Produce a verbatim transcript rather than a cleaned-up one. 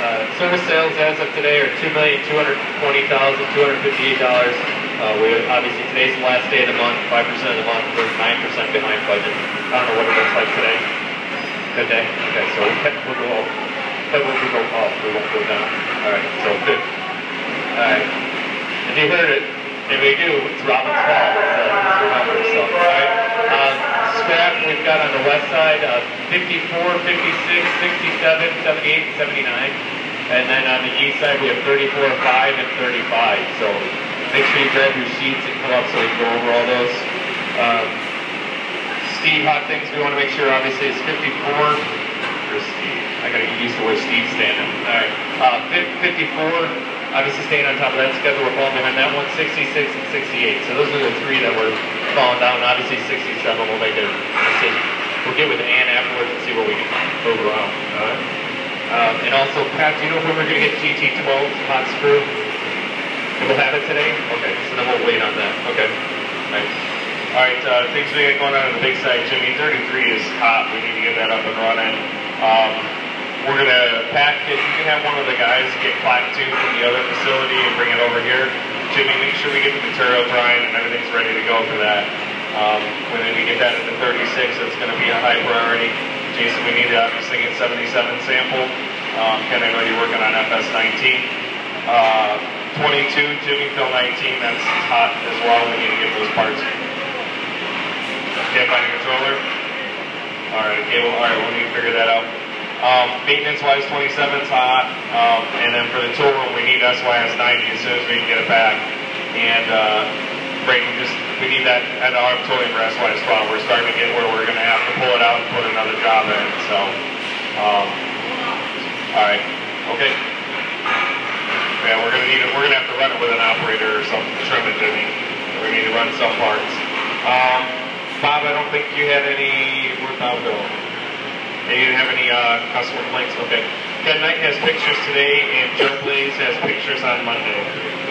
Uh, service sales as of today are two million two hundred twenty thousand two hundred fifty-eight dollars. Uh, we obviously today's the last day of the month, five percent of the month, we're nine percent behind budget. I don't know what it looks like today. Good day. Okay, so we'll go up. But we'll go up. We won't go down. All right. So good. All right. If you heard it, if we do, it's Robin's fault. So remember. So all right. Um, scrap we've got on the west side uh, fifty-four, fifty-six, sixty-seven, seventy-eight, and seventy-nine. And then on the east side we have thirty-four, five, and thirty-five. So make sure you grab your sheets and come up so we can go over all those. Um, Steve, hot things we want to make sure obviously is fifty-four. Or Steve. I gotta get used to where Steve's standing. All right. Uh, fifty-four. Obviously staying on top of that schedule. We're falling behind that one. sixty-six and sixty-eight. So those are the three that we're falling down. Obviously sixty-seven we'll make a decision. We'll get with Ann afterwards and see what we can move around. All right. Um, and also, Pat, do you know when we're going to get G T twelve hot screw? We'll have it today? Okay, so then we'll wait on that. Okay. Nice. All right, uh, things we got going on on the big side. Jimmy, thirty-three is hot. We need to get that up and running. Um, we're going to pack it. You can have one of the guys get clack two from the other facility and bring it over here. Jimmy, make sure we get the material drying and everything's ready to go for that. Um, when we get that at the thirty-six, it's going to be a high priority. Jason, we need to obviously get seventy-seven sampled. Um, Ken, I know you're working on F S nineteen. Uh, twenty-two, Jimmy, fill nineteen, that's hot as well. We need to get those parts. Can't find a controller? Alright, cable, alright, we'll need to figure that out. Um, maintenance-wise, twenty-seven's hot. Um, and then for the tool room, we need S Y S ninety as soon as we can get it back. And, uh, Brayden, just, we need that at our auditorium for S Y S twelve. We're starting to get where we're going to have to pull it out and put another job in, so, um, alright, okay. Yeah, we're going to need it, we're going to have to run it with an operator or something to trim it, Jimmy. We need to run some parts. Um, Bob, I don't think you had any, where'd Bob go? You didn't have any uh, customer complaints? Okay. Ken Knight has pictures today, and Joe Blaze has pictures on Monday.